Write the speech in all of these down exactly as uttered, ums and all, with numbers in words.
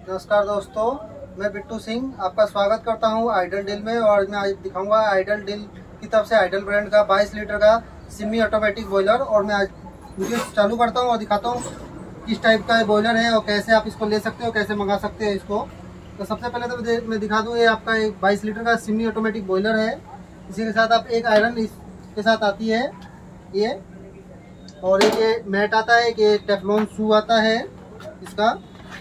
नमस्कार दोस्तों, मैं बिट्टू सिंह आपका स्वागत करता हूं आइडल डील में। और मैं आज दिखाऊंगा आइडल डील की तरफ से आइडल ब्रांड का बाईस लीटर का सेमी ऑटोमेटिक बॉयलर। और मैं आज वीडियो चालू करता हूं और दिखाता हूं किस टाइप का बॉयलर है और कैसे आप इसको ले सकते हो, कैसे मंगा सकते हो इसको। तो सबसे पहले तो मैं दिखा दूँ, ये आपका एक बाईस लीटर का सेमी ऑटोमेटिक बॉयलर है। इसी के साथ आप एक आयरन इसके साथ आती है ये, और एक ये मैट आता है, एक ये टेफलॉन शू आता है इसका,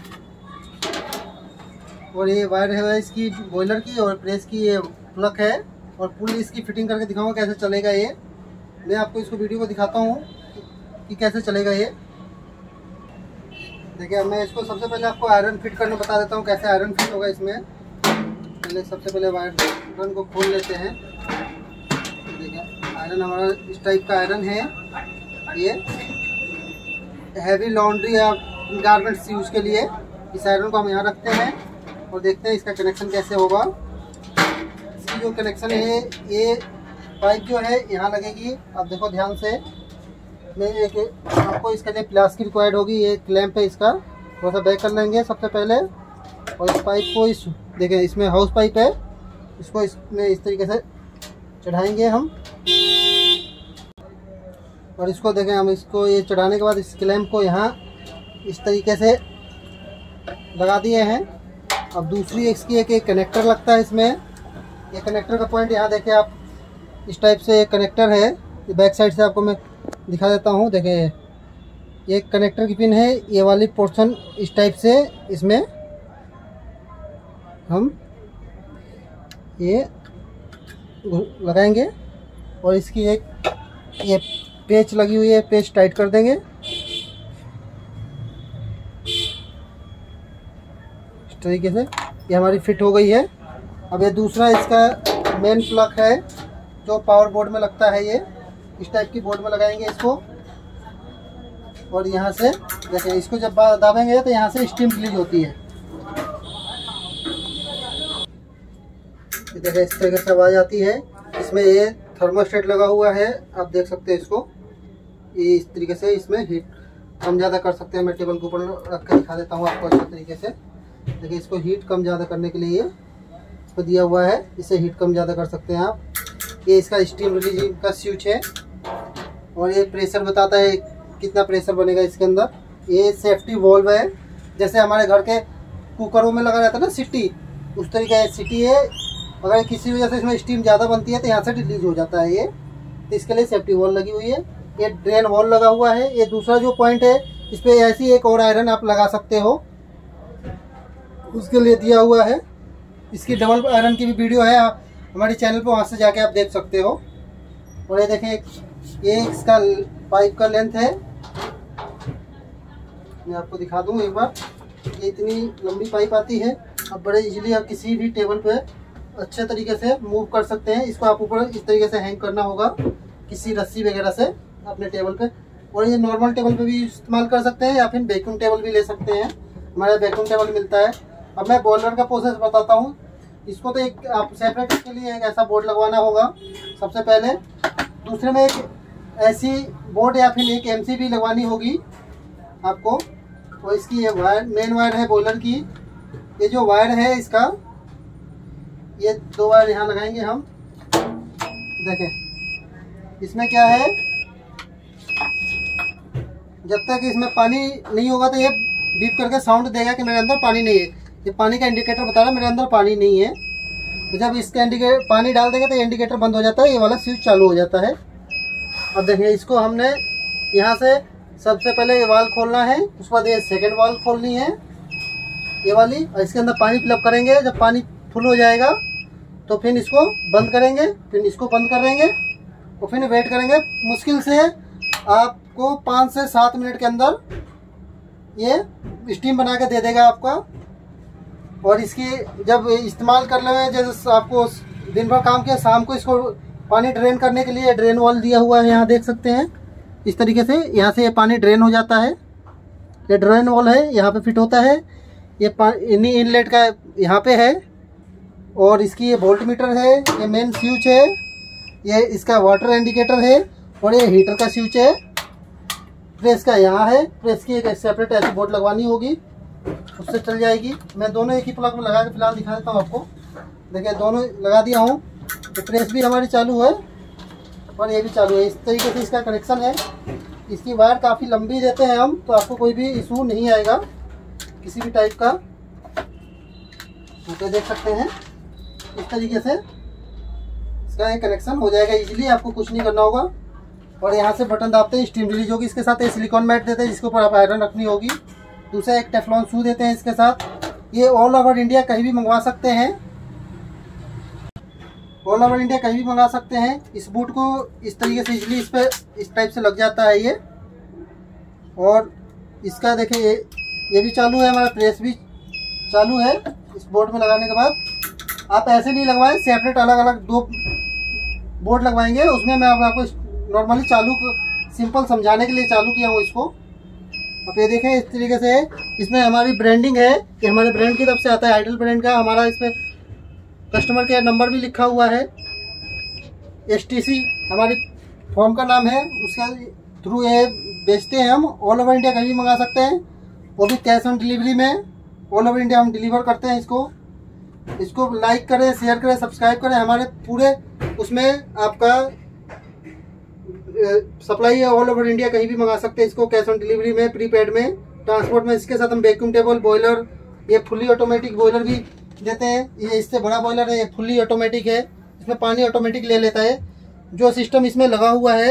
और ये वायर है इसकी बॉयलर की, और प्रेस की ये प्लग है। और फुल इसकी फिटिंग करके दिखाऊंगा कैसे चलेगा ये। मैं आपको इसको वीडियो को दिखाता हूँ कि कैसे चलेगा ये। देखिए, मैं इसको सबसे पहले आपको आयरन फिट करना बता देता हूँ कैसे आयरन फिट होगा इसमें। पहले सबसे पहले वायर को खोल लेते हैं। देखिए, आयरन हमारा इस टाइप का आयरन है। ये हैवी लॉन्ड्री या गारमेंट्स यूज के लिए इस आयरन को हम यहाँ रखते हैं और देखते हैं इसका कनेक्शन कैसे होगा। इसकी जो कनेक्शन है, ये पाइप जो है यहाँ लगेगी। आप देखो ध्यान से, मैं एक आपको इसके लिए प्लास की रिक्वायर्ड होगी। ये क्लैंप है इसका, थोड़ा सा बैक कर लेंगे सबसे पहले। और इस पाइप को इस देखें, इसमें हाउस पाइप है, इसको इसमें इस तरीके से चढ़ाएंगे हम। और इसको देखें, हम इसको ये चढ़ाने के बाद इस क्लैंप को यहाँ इस तरीके से लगा दिए हैं। अब दूसरी इसकी एक एक कनेक्टर लगता है इसमें। ये कनेक्टर का पॉइंट यहाँ देखें आप, इस टाइप से एक कनेक्टर है। ये बैक साइड से आपको मैं दिखा देता हूँ। देखें, ये कनेक्टर की पिन है, ये वाली पोर्शन इस टाइप से इसमें हम ये लगाएंगे। और इसकी एक ये पेच लगी हुई है, पेच टाइट कर देंगे इस तरीके से। ये हमारी फिट हो गई है। अब ये दूसरा इसका मेन प्लग है जो पावर बोर्ड में लगता है। ये इस टाइप की बोर्ड में लगाएंगे इसको। और यहाँ से देखिए, इसको जब दाबेंगे तो यहाँ से स्टीम रिलीज होती है। देखिए, इस तरीके से आवाज आती है। इसमें ये थर्मोस्टेट लगा हुआ है, आप देख सकते हैं इसको। ये इस तरीके से इसमें हीट कम ज़्यादा कर सकते हैं। मैं टेबल के ऊपर रख कर दिखा देता हूँ आपको अच्छे तरीके से। देखिए, इसको हीट कम ज़्यादा करने के लिए इसको दिया हुआ है, इससे हीट कम ज़्यादा कर सकते हैं आप। ये इसका स्टीम रिलीजिंग का स्विच है। और ये प्रेशर बताता है कितना प्रेशर बनेगा इसके अंदर। ये सेफ्टी वॉल्व है, जैसे हमारे घर के कुकरों में लगा रहता है ना सिटी, उस तरीके का सिटी है। अगर किसी वजह से इसमें स्टीम ज़्यादा बनती है तो यहाँ से रिलीज हो जाता है ये, तो इसके लिए सेफ्टी वॉल्व लगी हुई है। ये ड्रेन वॉल्व लगा हुआ है। ये दूसरा जो पॉइंट है, इस पर ऐसी एक और आयरन आप लगा सकते हो, उसके लिए दिया हुआ है। इसकी डबल आयरन की भी वीडियो है, आप हमारे चैनल पर वहाँ से जाके आप देख सकते हो। और ये देखें, ये इसका पाइप का लेंथ है, मैं आपको दिखा दूँ एक बार। ये इतनी लंबी पाइप आती है। अब बड़े इजीली आप किसी भी टेबल पे अच्छे तरीके से मूव कर सकते हैं। इसको आप ऊपर इस तरीके से हैंग करना होगा किसी रस्सी वगैरह से अपने टेबल पे। और ये नॉर्मल टेबल पे भी इस्तेमाल कर सकते हैं या फिर वैक्यूम टेबल भी ले सकते हैं। हमारे वैक्यूम टेबल मिलता है। अब मैं बॉयलर का प्रोसेस बताता हूँ। इसको तो एक आप सेपरेट के लिए एक ऐसा बोर्ड लगवाना होगा सबसे पहले। दूसरे में एक ऐसी बोर्ड या फिर एक एमसीबी लगवानी होगी आपको। और इसकी ये वायर, मेन वायर है बॉयलर की। ये जो वायर है इसका, ये दो वायर यहाँ लगाएंगे हम। देखें, इसमें क्या है, जब तक इसमें पानी नहीं होगा तो ये बीप करके साउंड देगा कि मेरे अंदर पानी नहीं है। ये पानी का इंडिकेटर बता रहा है मेरे अंदर पानी नहीं है। तो जब इसका इंडिकेटर पानी डाल देंगे तो ये इंडिकेटर बंद हो जाता है, ये वाला स्विच चालू हो जाता है। अब देखिए, इसको हमने यहाँ से सबसे पहले ये वाल्व खोलना है, उसके बाद ये सेकेंड वाल्व खोलनी है ये वाली। और इसके अंदर पानी फिलअप करेंगे। जब पानी फुल हो जाएगा तो फिर इसको बंद करेंगे, फिर इसको बंद करेंगे और फिर वेट करेंगे। मुश्किल से आपको पाँच से सात मिनट के अंदर ये स्टीम बना के दे देगा आपका। और इसकी जब इस्तेमाल कर लेंगे, जैसे आपको दिन भर काम किया, शाम को इसको पानी ड्रेन करने के लिए ड्रेन वॉल दिया हुआ है, यहाँ देख सकते हैं। इस तरीके से यहाँ से ये पानी ड्रेन हो जाता है। ये ड्रेन वॉल है, यहाँ पे फिट होता है। ये पानी इनलेट का यहाँ पे है। और इसकी ये वोल्ट मीटर है, ये मेन स्विच है, ये इसका वाटर इंडिकेटर है। और ये हीटर का स्विच है। प्रेस का यहाँ है, प्रेस की एक सेपरेट ऐसी बोर्ड लगवानी होगी। उससे चल जाएगी। मैं दोनों एक ही प्लग में लगा के फिलहाल दिखा देता हूँ आपको। देखिए दोनों लगा दिया हूँ, तो प्रेस भी हमारी चालू है और ये भी चालू है। इस तरीके से इसका कनेक्शन है। इसकी वायर काफ़ी लंबी देते हैं हम, तो आपको कोई भी इशू नहीं आएगा किसी भी टाइप का। तो देख सकते हैं इस तरीके से इसका एक कनेक्शन हो जाएगा इजीली, आपको कुछ नहीं करना होगा। और यहाँ से बटन दाबते हैं, स्टीम रिलीज होगी। इसके साथ एक सिलिकॉन मैट देते हैं जिसके ऊपर आप आयरन रखनी होगी। दूसरा एक टेफ्लॉन शू देते हैं इसके साथ। ये ऑल ओवर इंडिया कहीं भी मंगवा सकते हैं, ऑल ओवर इंडिया कहीं भी मंगा सकते हैं। इस बूट को इस तरीके से इजीली इस पर इस टाइप से लग जाता है ये। और इसका देखिए ये ये भी चालू है, हमारा प्रेस भी चालू है। इस बोर्ड में लगाने के बाद आप ऐसे नहीं लगवाएं, सेपरेट अलग अलग दो बोर्ड लगवाएंगे। उसमें मैं आपको नॉर्मली चालू सिंपल समझाने के लिए चालू किया हूँ इसको। अब ये देखें इस तरीके से इसमें हमारी ब्रांडिंग है कि हमारे ब्रांड की तरफ से आता है, आइडल ब्रांड का। हमारा इस पर कस्टमर केयर नंबर भी लिखा हुआ है। एस टी सी हमारी फॉर्म का नाम है, उसका थ्रू ये बेचते हैं हम। ऑल ओवर इंडिया कहीं भी मंगा सकते हैं, वो भी कैश ऑन डिलीवरी में। ऑल ओवर इंडिया हम डिलीवर करते हैं इसको। इसको लाइक करें, शेयर करें, सब्सक्राइब करें। हमारे पूरे उसमें आपका सप्लाई है, ऑल ओवर इंडिया कहीं भी मंगा सकते हैं इसको, कैश ऑन डिलीवरी में, प्रीपेड में, ट्रांसपोर्ट में। इसके साथ हम वैक्यूम टेबल, बॉयलर, ये फुल्ली ऑटोमेटिक बॉयलर भी देते हैं। ये इससे बड़ा बॉयलर है, ये फुल्ली ऑटोमेटिक है, इसमें पानी ऑटोमेटिक ले लेता है। जो सिस्टम इसमें लगा हुआ है,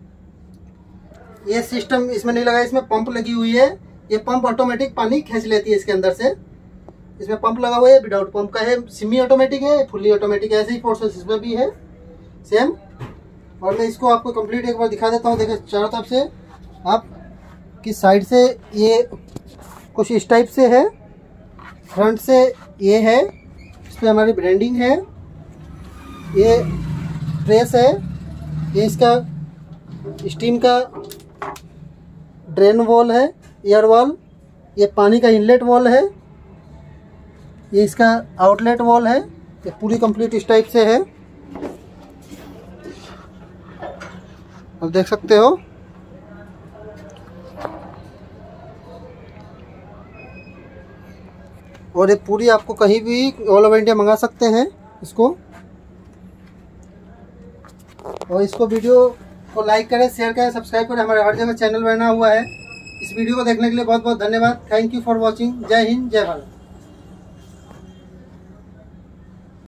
ये सिस्टम इसमें नहीं लगा, इसमें पंप लगी हुई है। ये पंप ऑटोमेटिक पानी खींच लेती है इसके अंदर से। इसमें पंप लगा हुआ है, विदाउट पंप का है, सेमी ऑटोमेटिक है, फुल्ली ऑटोमेटिक है। ऐसे ही प्रोसेस इसमें भी है सेम। और मैं इसको आपको कंप्लीट एक बार दिखा देता हूँ। देखिए चारों तरफ से आप की साइड से ये कुछ इस टाइप से है, फ्रंट से ये है, इस पर हमारी ब्रांडिंग है। ये प्रेस है, ये इसका स्टीम का ड्रेन वॉल है, एयर वॉल। ये पानी का इनलेट वॉल है, ये इसका आउटलेट वॉल है। ये पूरी कंप्लीट इस टाइप से है, आप देख सकते हो। और ये पूरी आपको कहीं भी ऑल ओवर इंडिया मंगा सकते हैं इसको। और इसको वीडियो को लाइक करें, शेयर करें, सब्सक्राइब करें। हमारे हर जगह चैनल बना हुआ है। इस वीडियो को देखने के लिए बहुत बहुत धन्यवाद। Thank you for watching. जय हिंद, जय भारत।